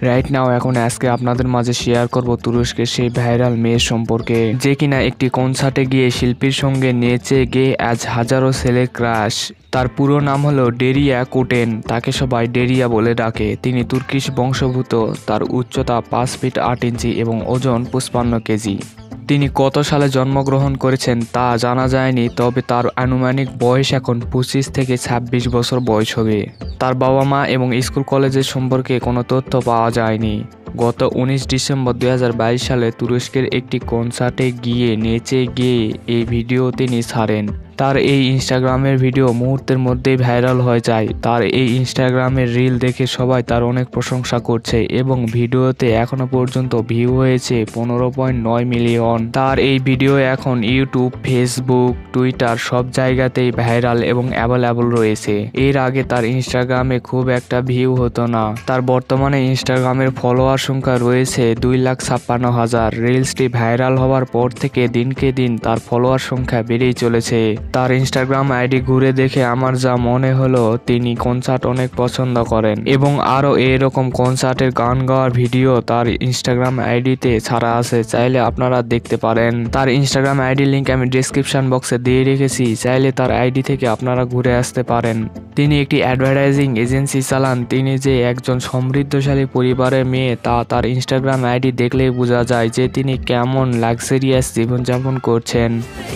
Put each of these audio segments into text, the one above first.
Right now এখন আজকে আপনাদের মাঝে শেয়ার করব তুরস্কের সেই ভাইরাল মেয়ের সম্পর্কে, যে কিনা একটি কনসার্টে গিয়ে শিল্পীর সঙ্গে নেচে গেয়ে আজ হাজারো ছেলের ক্রাশ। তার পুরো নাম হলো ডেরিয়া কোটেন, তাকে সবাই ডেরিয়া বলে ডাকে। তিনি তুর্কিশ বংশোদ্ভূত, তার উচ্চতা 5 ফিট 8 ইঞ্চি এবং ওজন 55 কেজি। তিনি কত সালে জন্মগ্রহণ করেছেন তা জানা যায়নি, তবে তার আনুমানিক বয়স এখন 25 থেকে 26 বছর বয়স হবে। তার বাবা মা এবং স্কুল কলেজের সম্পর্কে কোনো তথ্য পাওয়া যায়নি। গত 19 ডিসেম্বর 2022 সালে তুরস্কের একটি কনসার্টে গিয়ে নেচে গিয়ে এই ভিডিও তিনি ছাড়েন। তার এই ইনস্টাগ্রামের ভিডিও মুহূর্তের মধ্যেই ভাইরাল হয়ে যায়। তার এই ইনস্টাগ্রামের রিল দেখে সবাই তার অনেক প্রশংসা করছে এবং ভিডিওতে এখনো পর্যন্ত ভিউ হয়েছে 15.9 মিলিয়ন। তার এই ভিডিও এখন ইউটিউব, ফেসবুক, টুইটার সব জায়গাতেই ভাইরাল এবং অ্যাভেলেবল রয়েছে। এর আগে তার ইনস্টাগ্রামে খুব একটা ভিউ হতো না। তার বর্তমানে ইনস্টাগ্রামের ফলোয়ার সংখ্যা রয়েছে 2,56,000। রিলসটি ভাইরাল হওয়ার পর থেকে দিনকে দিন তার ফলোয়ার সংখ্যা বেড়েই চলেছে। তার ইনস্টাগ্রাম আইডি ঘুরে দেখে আমার যা মনে হলো তিনি কনসার্ট অনেক পছন্দ করেন এবং আরও এরকম কনসার্টের গান গাওয়ার ভিডিও তার ইনস্টাগ্রাম আইডিতে ছাড়া আছে, চাইলে আপনারা দেখতে পারেন। তার ইনস্টাগ্রাম আইডি লিঙ্ক আমি ডেসক্রিপশন বক্সে দিয়ে রেখেছি, চাইলে তার আইডি থেকে আপনারা ঘুরে আসতে পারেন। তিনি একটি অ্যাডভার্টাইজিং এজেন্সি চালান। তিনি যে একজন সমৃদ্ধশালী পরিবারের মেয়ে তা তার ইনস্টাগ্রাম আইডি দেখলেই বোঝা যায় যে তিনি কেমন লাক্সারিয়াস জীবনযাপন করছেন।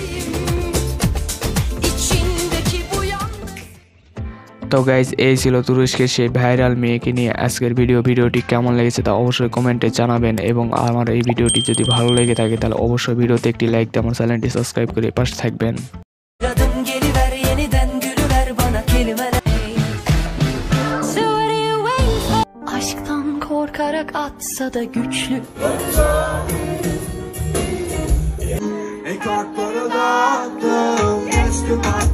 তো গাইজ, এই ছিল তুরস্কের সেই ভাইরাল মেয়েকে নিয়ে আজকের ভিডিওটি কেমন লেগেছে তা অবশ্যই কমেন্টে জানাবেন এবং আমার এই ভিডিওটি যদি ভালো লেগে থাকে তাহলে অবশ্যই ভিডিওতে একটি লাইক দিয়ে আমার চ্যানেলটি সাবস্ক্রাইব করে পাশে থাকবেন। Aşktan korkarak atsa da güçlü. Ne kartlara dağıttım,